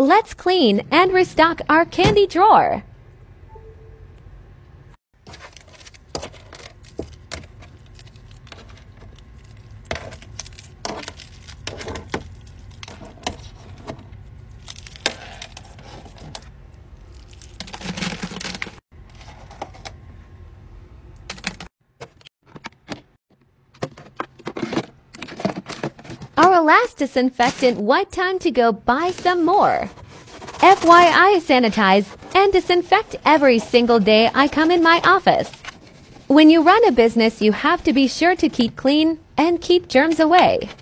Let's clean and restock our candy drawer. Our last disinfectant wipe, time to go buy some more. FYI, sanitize and disinfect every single day I come in my office. When you run a business, you have to be sure to keep clean and keep germs away.